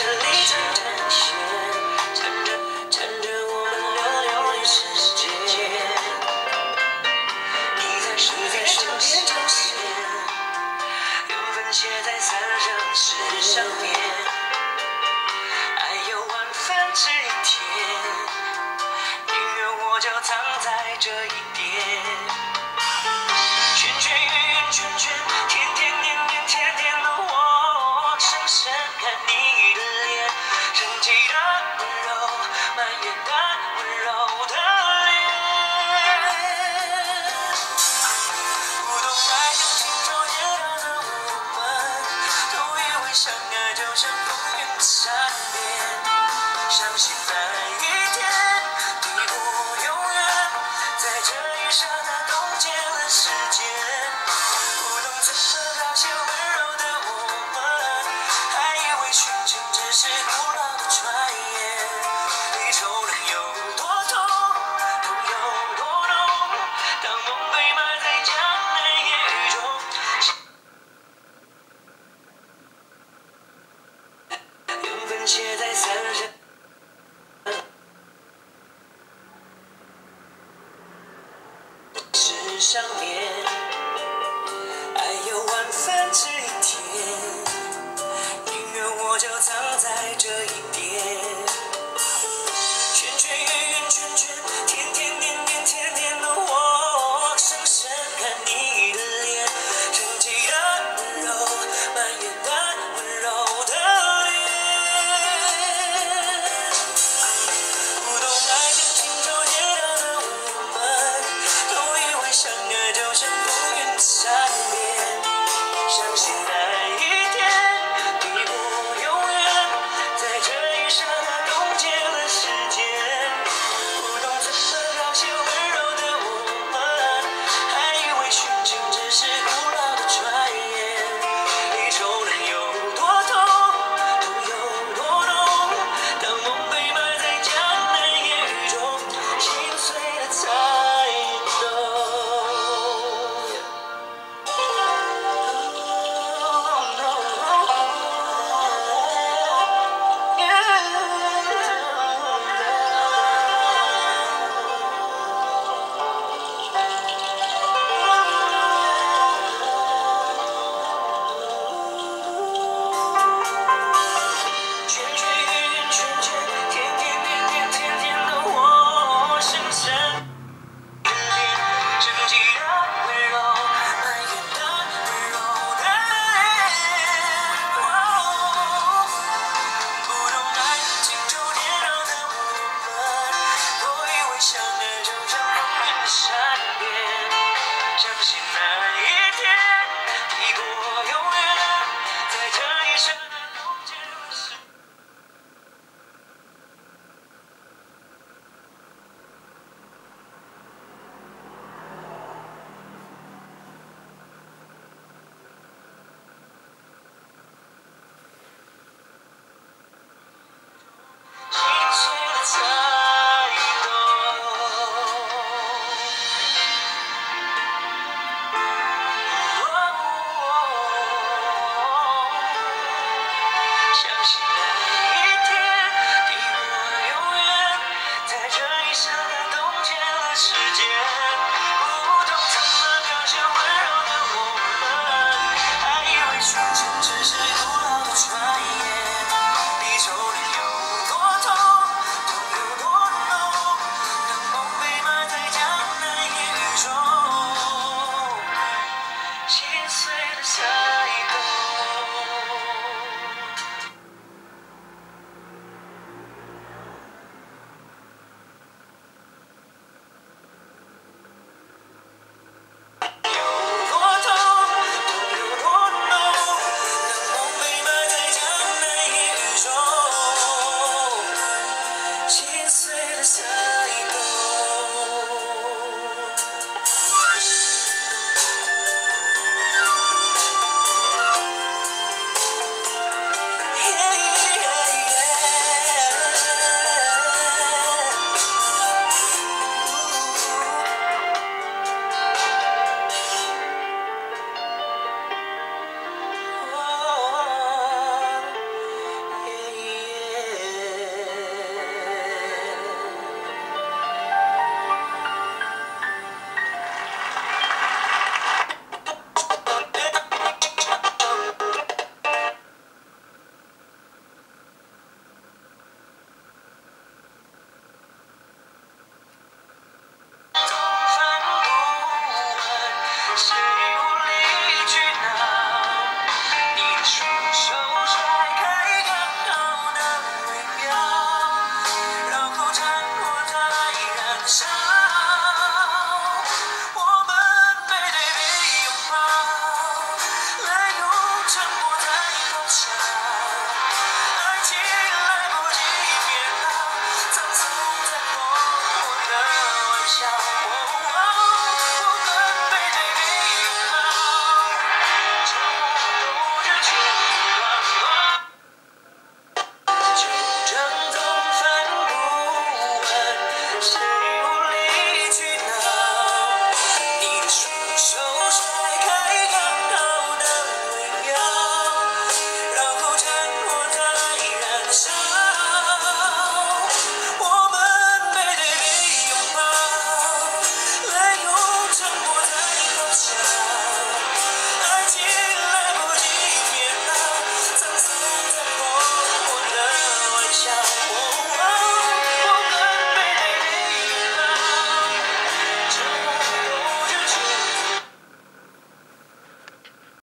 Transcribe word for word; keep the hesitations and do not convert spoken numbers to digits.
里缠着线，缠着缠着我们流流的时间。你在身边上线成线，缘分写在三生石上面。爱有万分之一甜，宁愿我就藏在这一点。圈圈圆圆圈圈，甜甜黏黏甜甜的我，深深看你的脸，生气的温柔，埋怨的温柔的脸。不懂爱情情愁煎熬的我们，都以为相爱就像风云善变。相信那一天，你我永远在这一刹那冻结了时间。不懂怎么表现温柔的我们，还以为殉情只是古老的传言。离愁能有多痛，痛有多浓？当梦被埋在江南烟雨中，缘分写在三生。上面，爱有万分之一甜，宁愿我就藏在这一点。圈圈圆圆圈圈，甜甜黏黏甜甜的我，深深看你的脸，生气的温柔，埋怨的温柔的脸。不懂爱情情愁煎熬的我们，都以为相爱就像风云善变。相信那一天，你我永远在这一刹那冻结了时间。不懂怎么表现温柔的我们，还以为殉情只是古老的传言。离愁能有多痛，痛有多浓？当梦被埋在江南烟雨中，心碎了才懂。圈圈圆圆圈圈，甜甜黏黏甜甜的我，深深的脸，生气的温柔，埋怨的温柔的脸。不懂爱情愁煎熬的我们，都以为相爱就像风云善变。相信那一天，你我永远在这一刹那冻结了时间。心碎了才相信那一天，你我永远在这一刹那冻结了时间。不懂怎么表现温柔的我们，还以为殉情只是古老的传言。离愁能有多痛，痛有多浓？当梦被埋在江南烟雨中，心碎了才懂。心碎了才懂。 样。